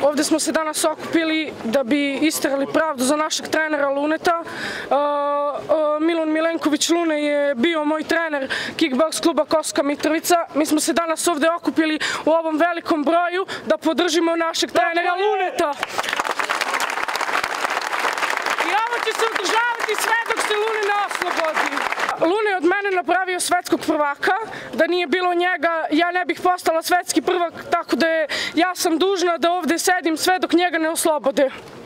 Ovde smo se danas okupili da bi isterali pravdu za našeg trenera Luneta. Milun Milenković Lune je bio moj trener kickboks kluba Kosovska Mitrovica. Mi smo se danas ovde okupili u ovom velikom broju da podržimo našeg trenera Luneta. I ovo će se održavati sve dok se Lune ne oslobodi. Lune je od mene napravio svetskog prvaka, da nije bilo njega ja ne bih postala svetski prvak, tako da ja sam dužna da ovde sedim sve dok njega ne oslobode.